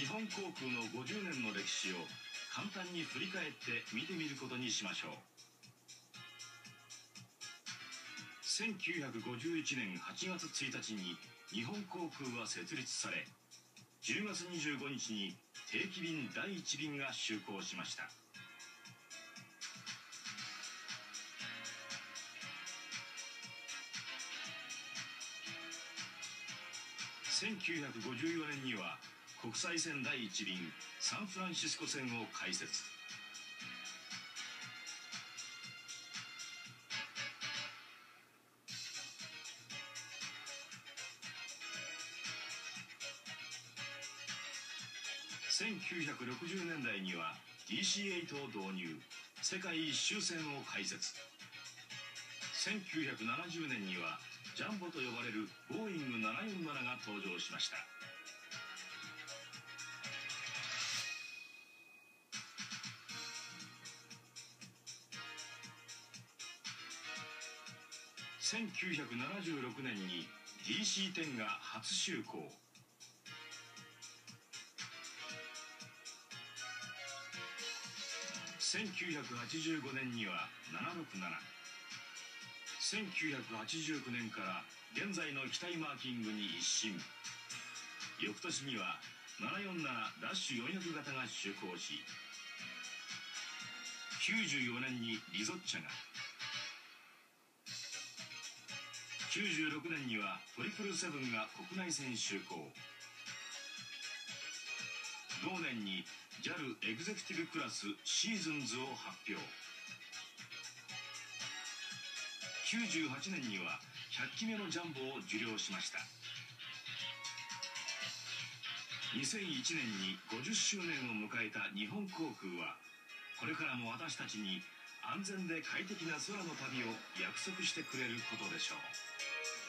日本航空の50年の歴史を簡単に振り返って見てみることにしましょう。1951年8月1日に日本航空は設立され、10月25日に定期便第1便が就航しました。1954年には国際線第1便サンフランシスコ線を開設。1960年代には DC-8 を導入、世界一周線を開設。1970年にはジャンボと呼ばれるボーイング747が登場しました。1976年に DC-10 が初就航。1985年には767。1989年から現在の機体マーキングに一新。翌年には747-400型が就航し、94年にリゾッチャが、96年には777が国内線就航。同年に JAL エグゼクティブクラスシーズンズを発表。98年には100機目のジャンボを受領しました。2001年に50周年を迎えた日本航空は、これからも私たちに安全で快適な空の旅を約束してくれることでしょう。